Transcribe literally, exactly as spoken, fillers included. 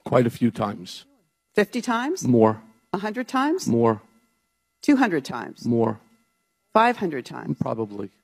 Quite a few times. fifty times? More. one hundred times? More. two hundred times? More. five hundred times? Probably.